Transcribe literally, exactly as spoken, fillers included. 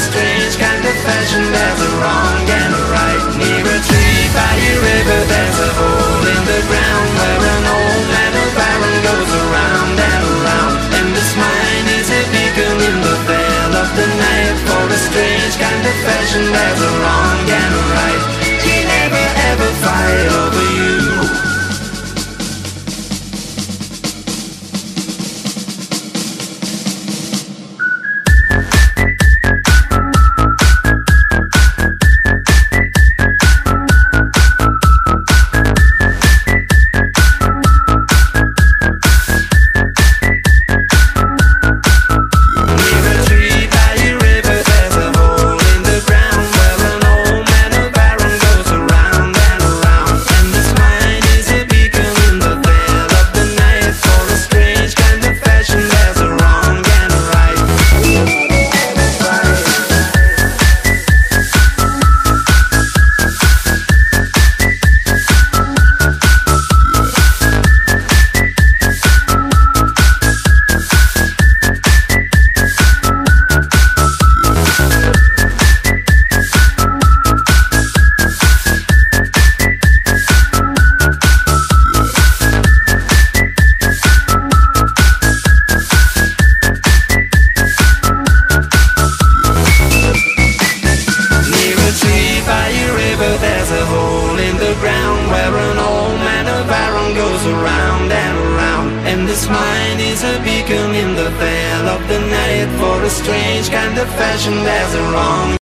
strange kind of fashion. There's a wrong and a right. Near a tree by a river, there's a hole in the ground where an old man of iron goes around and around. And this mine is a beacon in the veil of the night. For a strange kind of fashion, there's a wrong and a right. He never ever fight over you. There's a hole in the ground where an old man of iron goes around and around. And this mine is a beacon in the veil of the night. For a strange kind of fashion, there's a wrong